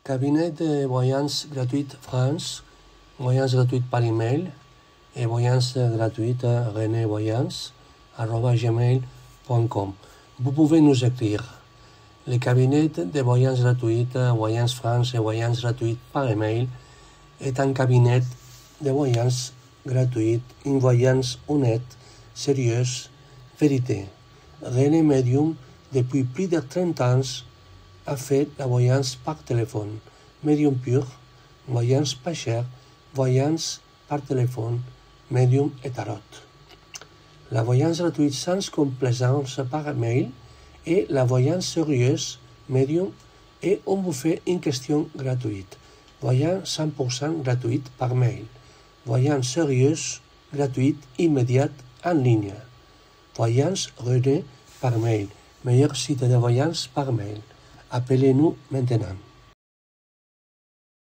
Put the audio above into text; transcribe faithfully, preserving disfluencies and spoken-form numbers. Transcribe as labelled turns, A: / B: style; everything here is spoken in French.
A: Cabinet de voyance gratuite France, voyance gratuite par email et voyance gratuite rené voyance arobase gmail point com. Vous pouvez nous écrire. Le cabinet de voyance gratuite, voyance France et voyance gratuite par email est un cabinet de voyance gratuite, une voyance honnête, sérieuse, vérité. René Medium, depuis plus de trente ans, a fait la voyance par téléphone, médium pur, voyance pas chère, voyance par téléphone, médium et tarot. La voyance gratuite sans complaisance par mail et la voyance sérieuse, médium, et on vous fait une question gratuite. Voyance cent pour cent gratuite par mail. Voyance sérieuse, gratuite, immédiate, en ligne. Voyance René par mail. Meilleur site de voyance par mail. Appelez-nous maintenant.